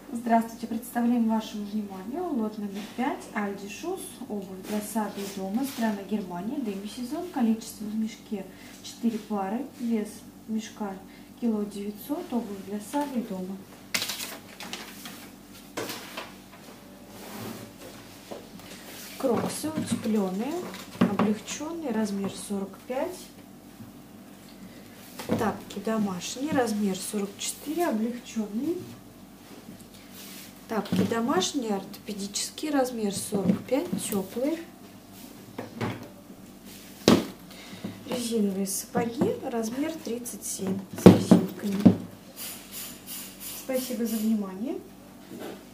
Здравствуйте, представляем вашему вниманию лот номер 5 Aldi Shoes, обувь для сада и дома, страна Германия, демисезон, количество в мешке 4 пары, вес мешка кило 900, обувь для сада и дома. Кроксы утепленные, облегченные, размер 45. Тапки домашние, размер 44, облегченный. Тапки домашние, ортопедические, размер 45, теплые. Резиновые сапоги, размер 37, с резинками. Спасибо за внимание.